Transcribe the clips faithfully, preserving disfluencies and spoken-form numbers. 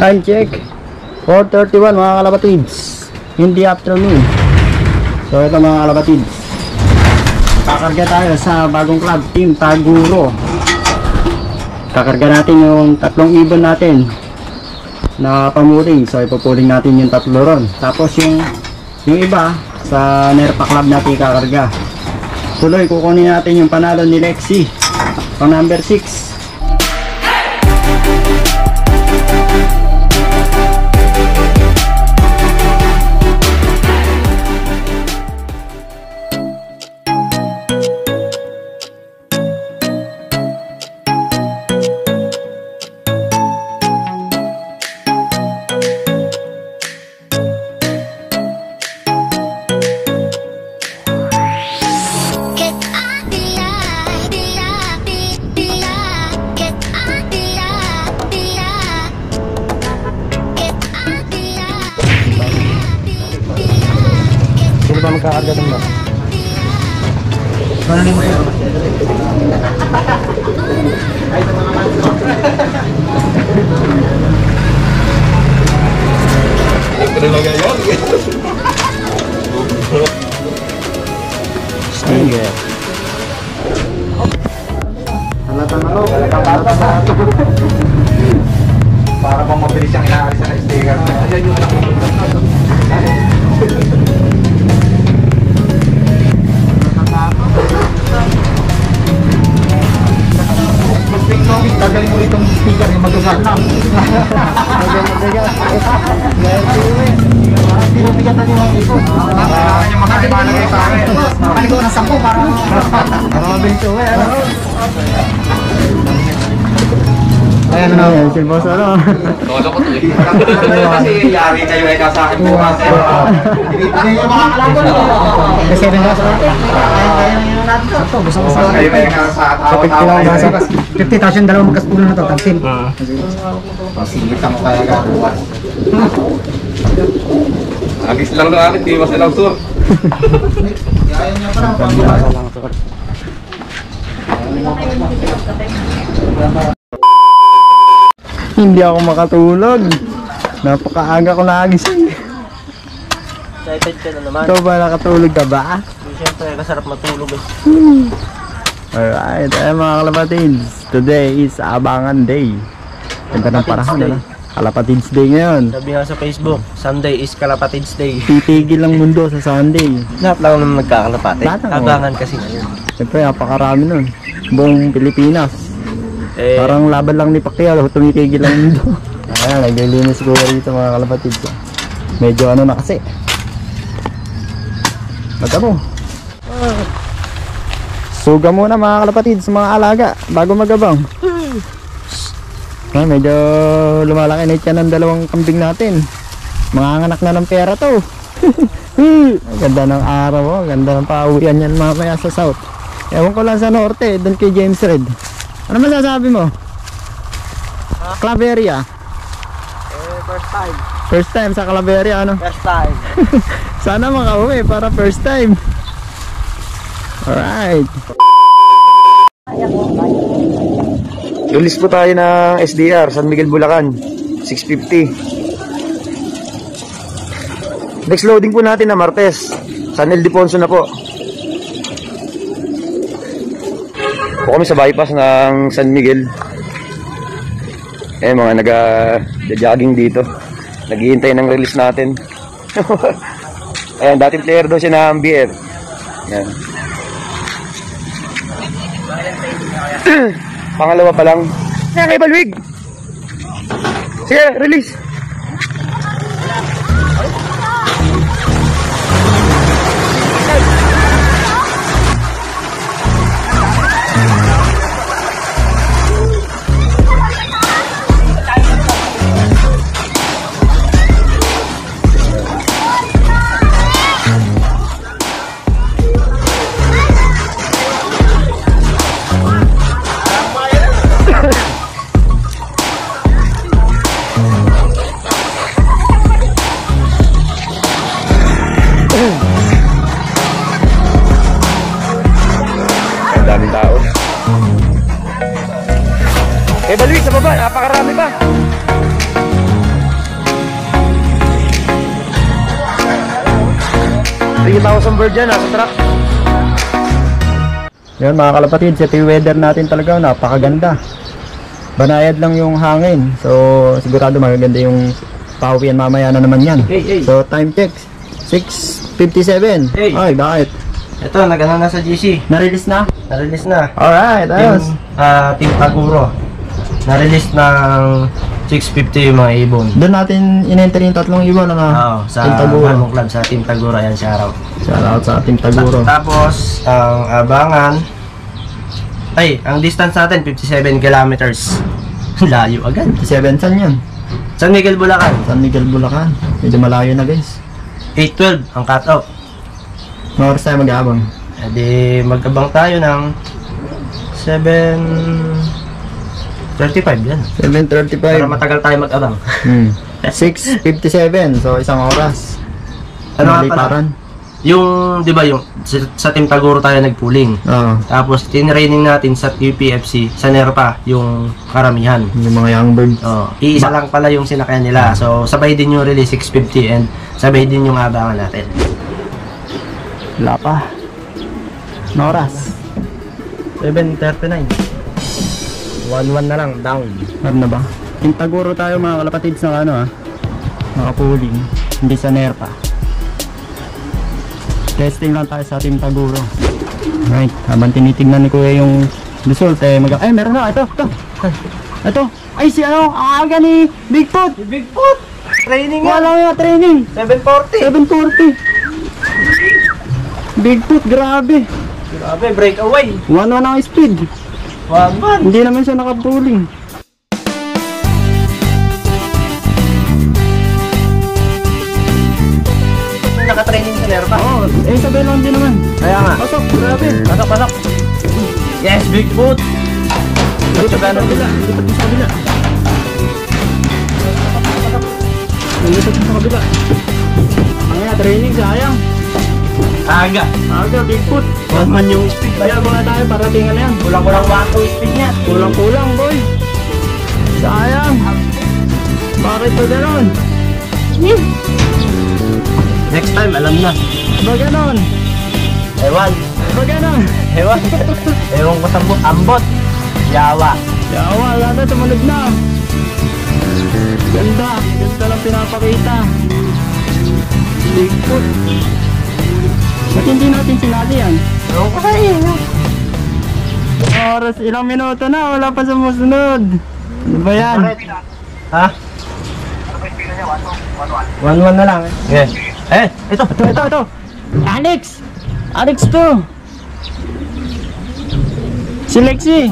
Time check four thirty-one mga kalapatids in the afternoon. So ito mga kalapatids, kakarga tayo sa bagong club, Team Taguro. Kakarga natin yung tatlong ibon natin na pamuling. So ipupuling natin yung tatlo ron. Tapos yung yung iba sa Nerpa Club natin kakarga. Tuloy kukunin natin yung panalo ni Lexi pang number six. Ba magkakarga din ba? Ano mo yun? Stinger. Halata na lo. Para bang mabilis yung inaalis na sticker. Ayan yung anak mo. Tagalin mo itong speaker yung magagal na. Magagal. Hindi mo bigat na yung ito. Kailangan yung makakalagay sa akin. Makalik ko ng sampo para mabilis uwi. Ayan na yan, si boss ano? Tolo ko to eh. Kasi yari kayo ay sa akin bukas. Hindi yung makakalaban. Kasi rin nga sa akin. Kaya na yung natin ito. Gusto ko sa akin. Kayo ay sa tawa-tawa. fifty thousand dalawang magkaspulo na ito. Tagsin. Pasilita mo kaya gabukas. Agis lang na akin, di mas ilang sur. Ayaw niya parang. Hindi ako makatulog. Napakaaga ko nagising. Excited ka na naman. Ikaw ba nakatulog ka ba? Siyempre, kasarap matulog eh. Alright, ay mga kalapatids, today is Abangan Day. Ganda ng parahon, ano? Kalapatids Day ngayon. Sabi nga sa Facebook, Sunday is Kalapatids Day. Titigil ang mundo sa Sunday. Lahat lang naman nagkakalapati. Lahat lang. Abangan kasi ngayon. Siyempre, napakarami nun. Buong Pilipinas. Eh, Parang laban lang ni Pacquiao, tumitigil ang mundo. Ayan, naglilinis ko rito mga kalapatids. Medyo ano na kasi. Magkamo. Suga muna mga kalapatids, mga alaga, bago magabang. Ay, medyo lumalaki na itiyan ng dalawang kambing natin. Mga anak na ng pera to. Ganda ng araw, oh. Ganda ng pauwian yan mamaya sa south. Ewan ko lang sa norte, doon kay James Red. Ano masasabi mo? Claveria. eh, first time. First time sa Claveria, ano? First time. Sana makauwi para first time. Alright. Release po tayo ng S D R, San Miguel, Bulacan. six fifty. Next loading po natin na Martes. San Ildefonso na po. Po kami sa bypass ng San Miguel. Eh mga naga-jogging dito. Naghihintay ng release natin. Ayan, dating player daw siya ng B R. Ayan. Pangalawa pa lang. Ayan kay Balwig. Sige, release. Eh, Balwig, sa baba, napakarami pa. three thousand bird dyan, nasa truck. Yun mga kalapatid, sa weather natin talaga napakaganda. Banayad lang yung hangin. So sigurado magaganda yung pawian mamaya na naman yan. Hey, hey. So time check six fifty-seven. Hey. Ay, bakit? Ito, nag-ano na sa G C. Na-release na? Na-release na. Alright, ayos. Team, ah, Team Taguro. Na-release ng six fifty yung mga ibon. Doon natin in-enter yung tatlong ibon na Oo, sa Team Taguro. Bagong Club, sa Team Taguro. Ayan, shoutout. Shout out sa Team Taguro. Tapos, ang abangan, ay, ang distance natin, fifty-seven kilometers. Layo agad. fifty-seven san yun? San Miguel, Bulacan. San Miguel, Bulacan. Medyo malayo na guys. eight twelve ang cut-off. Mga oras tayo mag-aabang. E di, mag-abang tayo ng seven thirty-five yan. seven thirty-five. Para matagal tayo mag-abang. Hmm. six fifty-seven. So isang oras. Ano nga pala? Maliparan. Yung, di ba yung, sa, sa Team Taguro tayo nag-pooling. Oo. Tapos, tinraining natin sa U P F C, sa Nerpa, yung karamihan. Yung mga young birds. Oh, iisa lang pala yung sinakyan nila. So, sabay din yung release six fifty and sabay din yung abangan natin. Wala pa. Anong oras? seven thirty-nine. one one na lang, down. Meron na ba? Team Taguro tayo mga kalapatids ng ano ah. Nakapuling. Hindi sa Nerpa. Testing lang tayo sa Team Taguro. Right. Habang tinitignan ni Kuya yung result eh mag- Eh meron na. Ito. Ito. Ito. Ay si ano. Ang aga ni Bigfoot. Bigfoot! Training Wala nga training. seven forty. seven forty. Bigfoot. Grabe. Grabe, breakaway. one one ang speed. one one. Hindi naman siya nakapuling. Naka-training sa Nerpa. Oo. Eh sabay lang din naman. Kaya nga. Pasok. Grabe. Pasok, pasok. Yes, Bigfoot! Lipat sa kabila. Lipat sa kabila. Lipat sa kabila. Ang nga, training sayang. Aga. Aga, Bigfoot. one man yung speed. Kaya muna tayo para tingnan na yan. Kulang-kulang one two speed niya. Kulang-kulang, boy. Sayang. Bakit ba ganon? Next time, alam na. Ba ganon? Ewan. Ba ganon? Ewan. Ewan ko sa bu- ambot. Yawa. Yawa, wala na, sumunod na. Ganda. Ganda lang pinapakita. Bigfoot. Ba't hindi natin sinali yan? Ewan ko sa iyo. Oras, ilang minuto na, wala pa sumusunod. Ano ba yan? Ha? one one na lang eh. Yes. Eh, ito. Ito, ito, ito. Alex! Alex to. Si Lexi.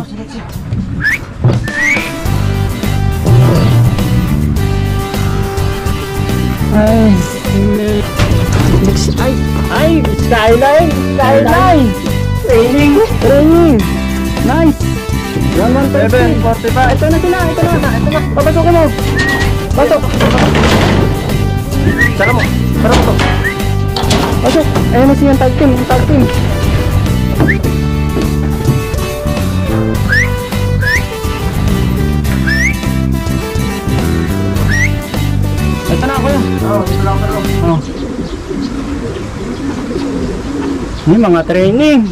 Ay, si Lexi. Ay, ay, skyline, skyline. Training, training. Nice. one one seven forty-five. Ito na sila, ito na, ito na. Papasukin mo. Pasok. Saka mo. Saka mo to. Pasok. Ayun na siya, tag team, tag team. Ito na ako yun. Oo, dito lang pero. Oh. May mga training.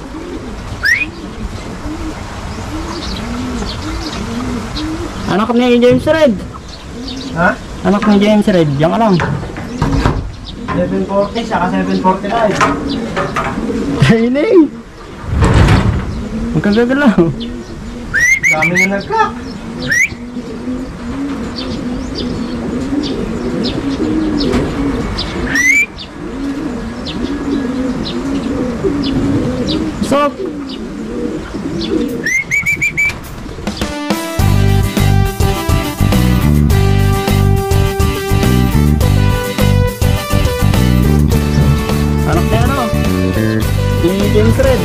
Anak ni James Red. Ha? Anak ni James Red. Yan ka lang. seven forty saka seven forty-five. Training. Huwag kang gagalaw. Dami na nag-clock. Stop. Anak niya ano? Si James Red.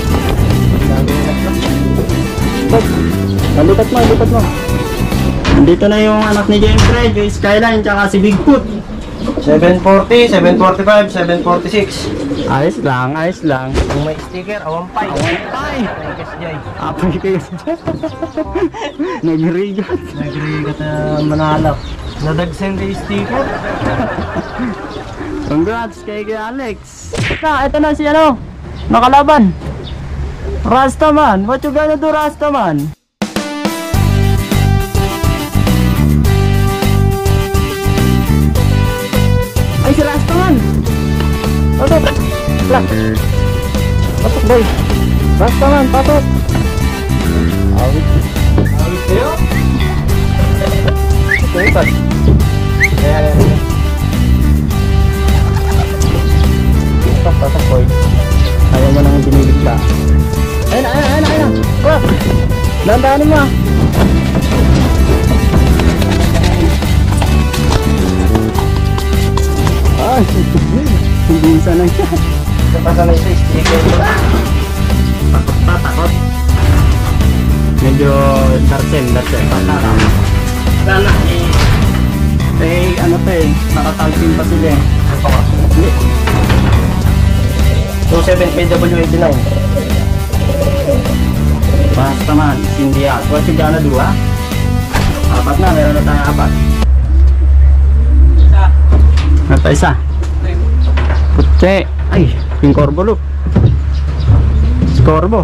Bob, lipat mo, lipat mo. Nandito na yung anak ni James Red, yung Skyline, tsaka si Bigfoot. seven forty, seven forty-five, seven forty-six. Ayos lang, ayos lang. Kung may sticker, awan pa. Ay! Thank you, Jay. Apoy kayo. Nagrigat. Nagrigat na manalap. Nadagsen kay sticker. Congrats kay kay Alex. Na, ito na si ano, nakalaban. Rastaman, what you gonna do, Rastaman? Ay, si Rastaman. Patok. Lang. Patok, boy. Rastaman, patok. Awit. Awit kayo? Okay, pat. Ayan. Patok, patok, boy. Ayaw mo nang binibigla. Ayun, ayun, ayun, ayun. Wag. Dandanin mo. Ay, hindi isa lang siya. Napasa na isa, sticker. Takot pa, takot. Medyo darsen, darsen. Patakam. Sana eh. Eh, ano pa eh, nakatalpin pa sila eh. Ito ka. Hindi. two seven P W eighty-nine. Basta man, India. What you gonna do, ha? Apat na, meron na tayo apat. Isa. Ito isa. Putse. Ay, yung corbo look. Corbo.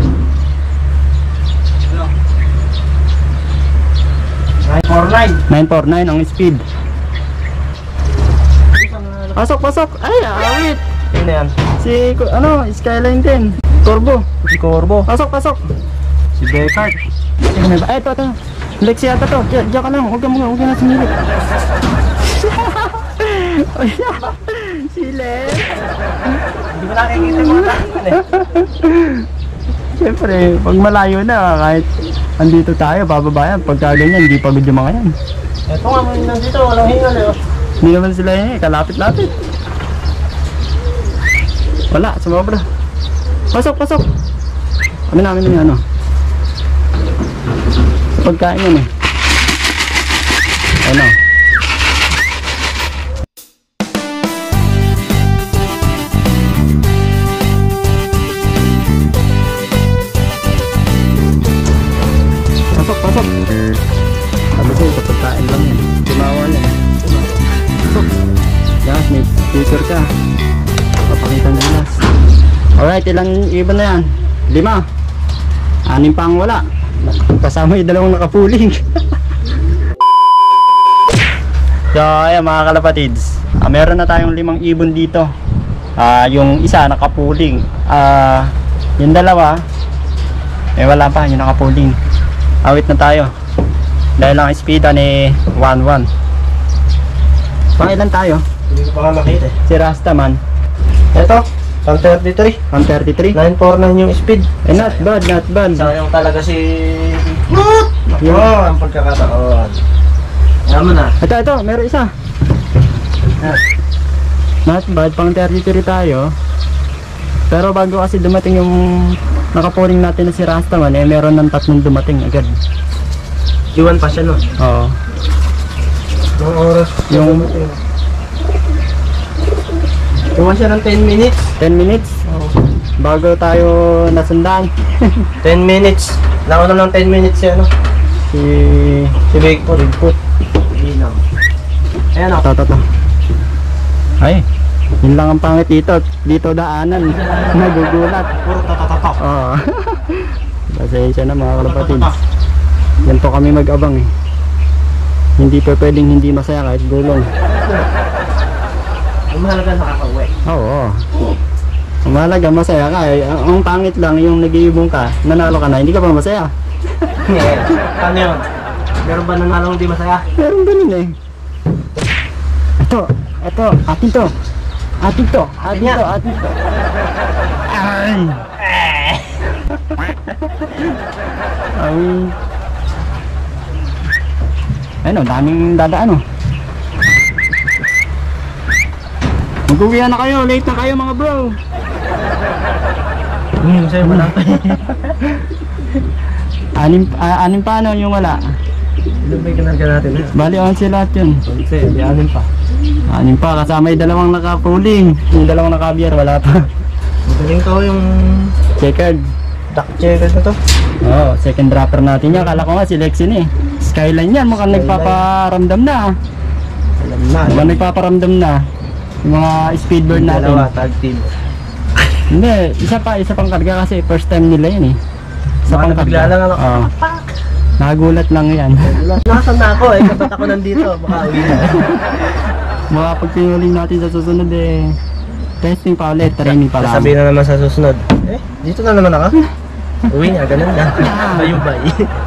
nine four nine. nine four nine ang speed. Pasok, pasok. Ay, awit. Sino yan? Si, ano, Skyline din. Corbo. Si Corbo. Pasok, pasok. Si Descartes. Ay, ito, ito. Lex yata to. Diyan, diyan ka lang. Huwag ka mga, huwag ka na sumilip. Ay, si Lex. Hindi ko nakikita mo na. Siyempre, pag malayo na, kahit andito tayo, bababayan. Pagka ganyan, hindi pagod yung mga yan. Ito nga, may nandito. Walang hingal eh. Hindi naman sila eh, kalapit-lapit. Wala, sumobra. Pasok, pasok. Kami namin yung ano. Pagkain yan eh. Ano? Pasok, pasok. Sabi ko, sa pagkain lang yan. Tumawa yan. Pasok. Yes, may future ka. Papakita ng gilas. Alright, ilang ibon na yan? Lima. Anim pa ang wala. Kasama yung dalawang nakapuling. So, ayan mga kalapatids. Ah, meron na tayong limang ibon dito. Ah, yung isa nakapuling. Ah, yung dalawa, eh wala pa, yung nakapuling. Awit na tayo. Dahil lang speedan eh one one. Pangilan tayo? Hindi ko pa nga makita eh. Si Rastaman. Ito, one thirty-three. one thirty-three. nine four nine yung speed. Eh, not bad, not bad. Sayang talaga si... Yung- Oo, ang pagkakataon. Ayan mo na. Ito, ito, meron isa. Not bad, pang thirty-three tayo. Pero bago kasi dumating yung nakapuling natin na si Rastaman, eh meron ng tatlong dumating agad. Iwan pa siya no? Oo. Yung oras. Yung Iwan siya ng ten minutes. ten minutes bago tayo nasundan. ten minutes. Nauna ng ten minutes siya no? Si Si Bigfoot. Bigfoot. Ginam. Ayan o. Ito, ito, ito. Ay, yun lang ang pangit dito. Dito daanan. Nagugulat. Puro tatatatak. Oo. Pasensya na mga kalapatid. Yan po kami mag-abang eh. Hindi pa pwedeng hindi masaya kahit gulong. Ang mahalaga nakaka-uwi. Oo. Ang mahalaga masaya ka eh. Ang, ang pangit lang yung nag-iibong ka, nanalo ka na, hindi ka pa masaya. Ano yun? Meron ba nanalo hindi masaya? Meron ganun eh. Ito, ito, atin to. Atin to, atin to, atin to. Ay! Ay. Ano, daming dadaan oh. Mag-uwihan na kayo, late na kayo mga bro. Hmm, sa'yo wala pa. Anim, ah, anim pa ano yung wala. Ilan ba yung kinarga natin na? Bali onse lahat yun. Onse, di anin pa. Anim pa, kasama yung dalawang nakapuling. Yung dalawang nakabier, wala pa. Magaling to yung Checkered. duck checkers na to. Oo, oh, second dropper natin yan. Kala ko nga si Lexin eh. Skyline yan, mukhang Skyline. nagpaparamdam na. Alam na. Mukhang nagpaparamdam na. Yung mga speedbird Yung natin. dalawa, tag team. Hindi, isa pa, isa pang karga kasi first time nila yan eh. Isa Baka pang nabigla karga. lang ako. Oo. Nagulat lang yan. Nasaan na ako eh, kapag ako nandito, baka uwi na. Mga pag pinuling natin sa susunod eh. Testing pa ulit, training pa lang. Sasabihin na naman sa susunod, eh, dito na naman ako. Uwi na, ganun na. Bayubay.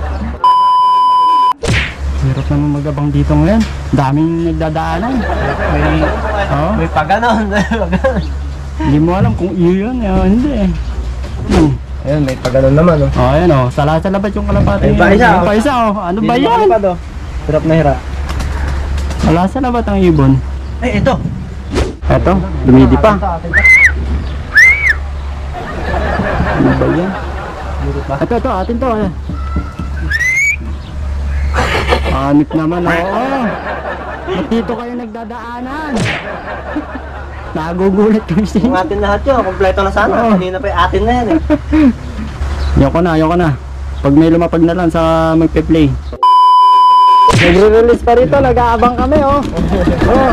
Hirap naman magabang dito ngayon. Daming nagdadaanan. May, Oo. may paganon. Hindi mo alam kung iyo yun. Eh, hindi eh. Hmm. Ayun, may paganon naman oh. Oh, ayan oh. Sala sa labat yung kalapati. May pa isa, May oh. pa isa oh. Ano ba Dito yan? malipad, oh. Hirap na hirap. Sala sa labat ang ibon. Eh, ito. Eto, dumidi pa. Ano ba yan? Ito, ito, atin to. Eh. Hanip naman, oo. Ba't dito kayo nagdadaanan? Nagugulat kami siya. Yung atin lahat yun, kompleto na sana. Oo. Kanina pa yung atin na yan eh. Ayoko na, ayoko na. Pag may lumapag na lang sa magpe-play. Nagre-release pa rito, nag-aabang kami oh. Oh.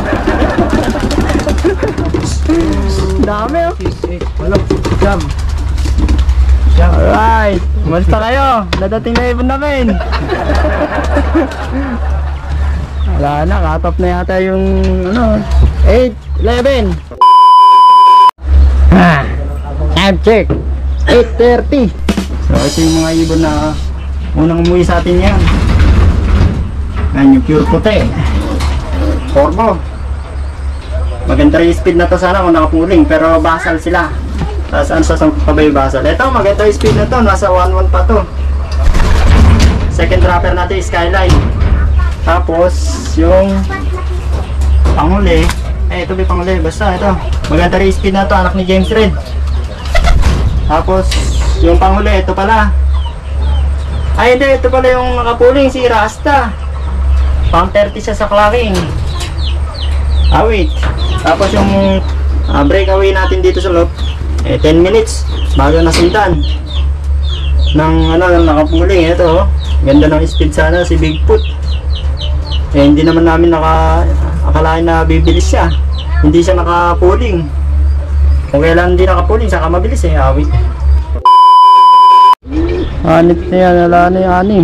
Dami oh. Wala, jam. Jam. Alright, basta kayo. Dadating na ibon namin. Wala na, cut off na yata yung ano, eight, eleven. Ha, time check. eight thirty. So ito yung mga ibon na unang umuwi sa atin yan. Yan yung pure puti. Corvo. Maganda rin yung speed na to sana kung nakapuling, pero basal sila. Tapos ano sa pa ba yung basal? Ito maganda yung speed na to, nasa one one pa to. Second dropper natin Skyline. Tapos yung panghuli, eh ito may panghuli, basta ito. Maganda rin yung speed na to, anak ni James Red. Tapos yung panghuli, ito pala. Ay hindi, ito pala yung nakapuling, si Rasta. Pang thirty siya sa clocking. Ah wait. Tapos yung uh, breakaway natin dito sa loob, eh ten minutes bago nasundan ng ano, ng nakapuling. Ito oh, ganda ng speed sana si Bigfoot. Eh hindi naman namin naka akalain na bibilis siya. Hindi siya nakapuling. Kung kailan hindi nakapuling, saka mabilis eh, awit. Anit na yan, wala na yung anim.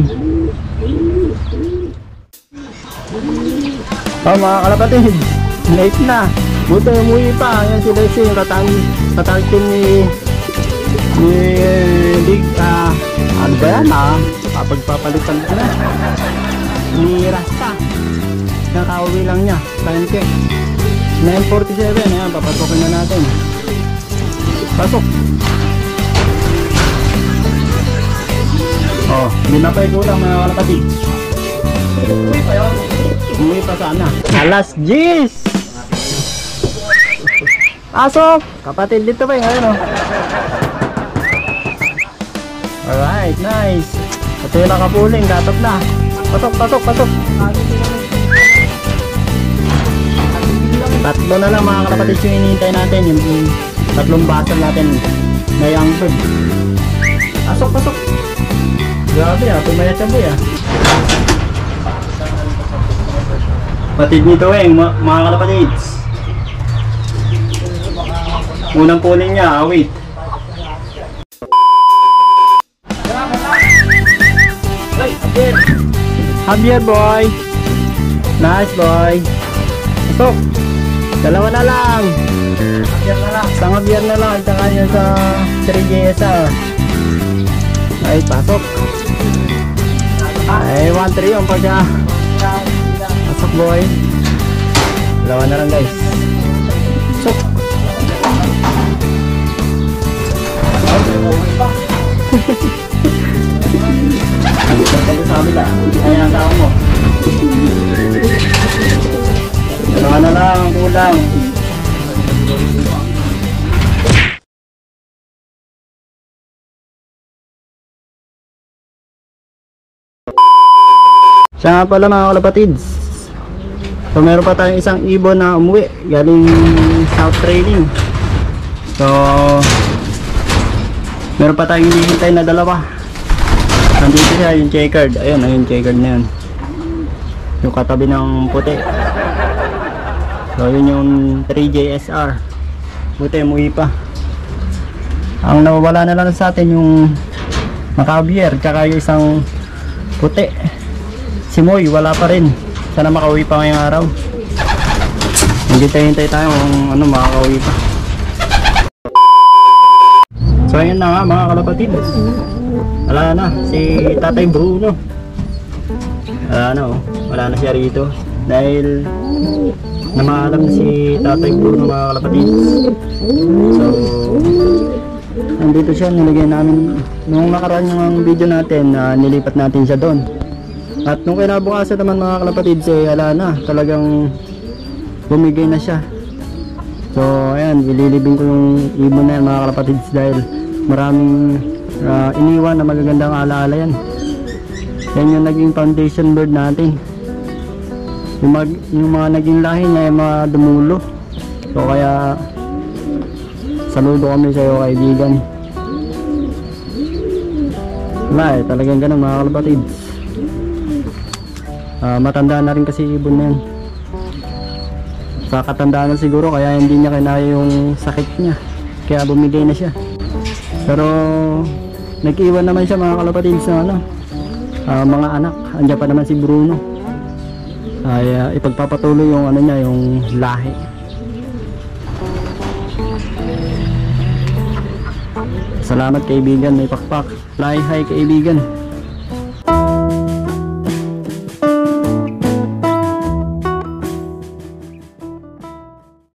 Oh mga kalapatid, late na. Buti umuwi pa. Yan si Lexi, yung katang katangkin ni ni Big, ah, ano ba yan ah? Kapagpapalitan ko na. Ni Rasta. Nakauwi lang niya, tangke. nine forty-seven, ayan, papasokin na natin. Pasok. Oh, hindi na pa ikulang mga kalapatid. Umuwi pa yun. Umuwi pa sana. Alas diyes! Pasok! Kapatid dito ba yung ano? Alright, nice. Ito yung nakapuling, gatap na. Pasok, pasok, pasok. Tatlo na lang mga kalapatid yung hinihintay natin. Yung tatlong basal natin na young bird. Pasok, pasok. Grabe ah, pumayat siya boy ah. Patid nito eh, mga kalapatids. Unang puling niya, awit. Javier boy. Nice boy. Pasok. Dalawa na lang. Isang Javier na lang. At saka yun sa three J S R. Ay, pasok. Ay, one three yung pagka. Pasok boy. Dalawa na lang guys. Pasok. Ayan, tao mo. Dalawa na lang, kulang. Siya nga pala mga kalapatids. So meron pa tayong isang ibon na umuwi galing South Training. So meron pa tayong hinihintay na dalawa. Nandito siya, yung checkered. Ayun, ayun, checkered na yun. Yung katabi ng puti. So yun yung three J S R. Buti umuwi pa. Ang nawawala na lang sa atin yung makabier, tsaka yung isang puti. Si Moy wala pa rin. Sana makauwi pa ngayong araw. Hintay-hintay tayo kung ano makakauwi pa. So ayun na nga mga kalapatid. Wala na si Tatay Bruno. Wala na oh. Wala na siya rito. Dahil namaalam si Tatay Bruno mga kalapatid. So nandito siya, nilagay namin nung nakaraan yung video natin, uh, nilipat natin siya doon. At nung kinabukasan naman mga kalapatid, eh, ala na, talagang bumigay na siya. So ayan, ililibing ko yung ibon na yan mga kalapatid dahil maraming uh, iniwan na magagandang alaala yan. Yan yung naging foundation bird natin. Yung, mag, yung mga naging lahi niya ay mga dumulo. So kaya saludo kami sa iyo kaibigan. Wala eh, talagang ganun mga kalapatid. Uh, matanda na rin kasi ibon na yan. Sa katandaan na siguro kaya hindi niya kinaya yung sakit niya. Kaya bumigay na siya. Pero nag-iwan naman siya mga kalapatid sa ano, uh, mga anak. Andiyan pa naman si Bruno. Ay uh, ipagpapatuloy yung ano niya, yung lahi. Salamat kaibigan, may pakpak. Fly high kaibigan.